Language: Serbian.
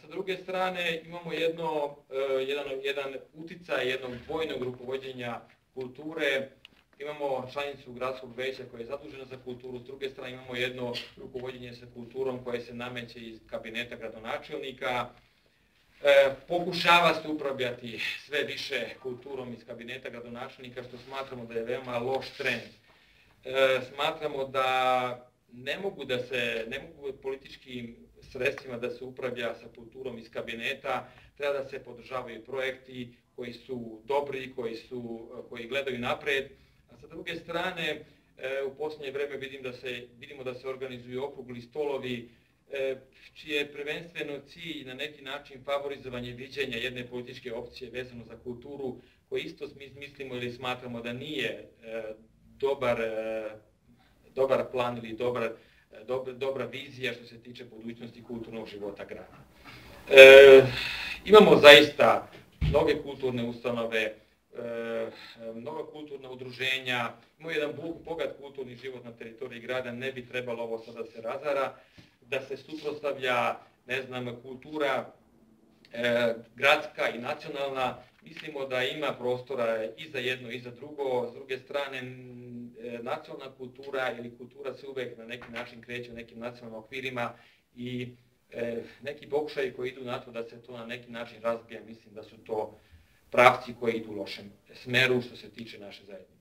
sa druge strane imamo jedan uticaj jednog dvojnog rukovođenja kulture. Imamo članicu gradskog veća koja je zadužena za kulturu, s druge strane imamo jedno rukovođenje sa kulturom koje se nameće iz kabineta gradonačelnika. Pokušava se upravljati sve više kulturom iz kabineta gradonačelnika, što smatramo da je veoma loš trend. Smatramo da ne mogu političkim sredstvima da se upravlja sa kulturom iz kabineta, treba da se podržavaju projekti koji su dobri, koji gledaju napred. A sa druge strane, u posljednje vreme vidimo da se organizuju okrugli stolovi, čiji je prvenstveno cilj na neki način favorizovanje viđenja jedne političke opcije vezano za kulturu, koji isto mislimo ili smatramo da nije dobar plan ili dobra vizija što se tiče budućnosti kulturnog života grada. Imamo zaista mnoge kulturne ustanove, mnoga kulturna udruženja, imamo jedan bogat kulturni život na teritoriji grada, ne bi trebalo ovo sada da se razara, da se suprotstavlja, kultura gradska i nacionalna. Mislimo da ima prostora i za jedno i za drugo. S druge strane, nacionalna kultura ili kultura se uvek na neki način kreće u nekim nacionalnim okvirima i neki pokušaji koji idu na to da se to na neki način razbija, mislim da su to pravci koji idu u lošem smeru što se tiče naše zajednice.